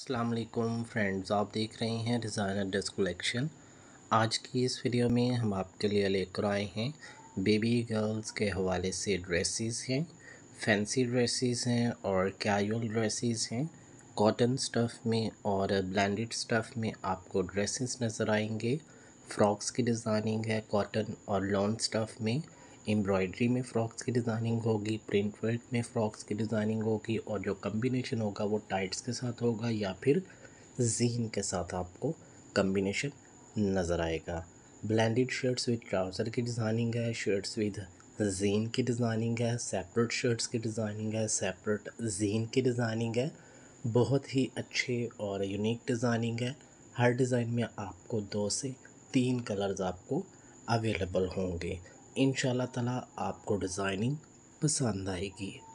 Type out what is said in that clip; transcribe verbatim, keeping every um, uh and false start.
अस्सलाम वालेकुम फ्रेंड्स, आप देख रहे हैं डिज़ाइनर ड्रेस कलेक्शन। आज की इस वीडियो में हम आपके लिए लेकर आए हैं बेबी गर्ल्स के हवाले से ड्रेसेस हैं, फैंसी ड्रेसेस हैं और कैजुअल ड्रेसेस हैं। कॉटन स्टफ़ में और ब्लेंडेड स्टफ़ में आपको ड्रेसेस नज़र आएंगे। फ्रॉक्स की डिज़ाइनिंग है कॉटन और लॉन स्टफ़ में। एम्ब्रॉयडरी में फ़्रॉक्स की डिज़ाइनिंग होगी, प्रिंट वर्क में फ़्रॉक्स की डिज़ाइनिंग होगी और जो कम्बिनेशन होगा वो टाइट्स के साथ होगा या फिर जीन के साथ आपको कम्बिनेशन नज़र आएगा। ब्लेंडेड शर्ट्स विद ट्राउज़र की डिज़ाइनिंग है, शर्ट्स विद जीन की डिज़ाइनिंग है, सेपरेट शर्ट्स की डिज़ाइनिंग है, सेपरेट जीन की डिज़ाइनिंग है। बहुत ही अच्छे और यूनिक डिज़ाइनिंग है। हर डिज़ाइन में आपको दो से तीन कलर्स आपको अवेलेबल होंगे। इंशाल्लाह ताला आपको डिज़ाइनिंग पसंद आएगी।